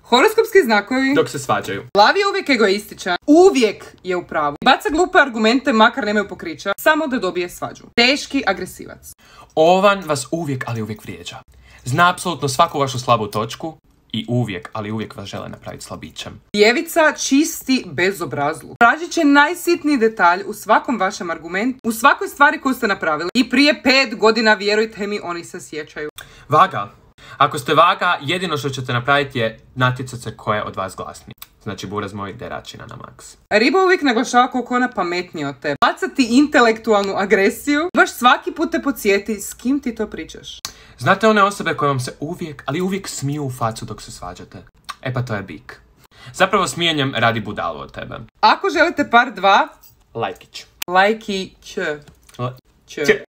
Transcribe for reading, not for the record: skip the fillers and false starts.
Horoskopski znakovi dok se svađaju. Lav je uvijek egoističan, uvijek je u pravu. Baca glupe argumente, makar nemaju pokrića, samo da dobije svađu. Teški agresivac. Ovan vas uvijek, ali uvijek vrijeđa. Zna apsolutno svaku vašu slabu točku i uvijek, ali uvijek vas žele napraviti slabićem. Djevica čisti bezobrazluk. Tražit će najsitniji detalj u svakom vašem argumentu, u svakoj stvari koju ste napravili. I prije 5 godina, vjerujte mi, oni se sjećaju. Vaga. Ako ste vaga, jedino što ćete napraviti je natjecati se ko je od vas glasniji. Znači, buraz moj, deračina na maks. Riba uvijek naglašava koliko ona pametnija od tebe. Bacati intelektualnu agresiju, baš svaki put te podsjeti s kim ti to pričaš. Znate one osobe koje vam se uvijek, ali uvijek smiju u facu dok se svađate? E pa to je bik. Zapravo smijenjem radi budalu od tebe. Ako želite par 2, Lajkić. lajki ć.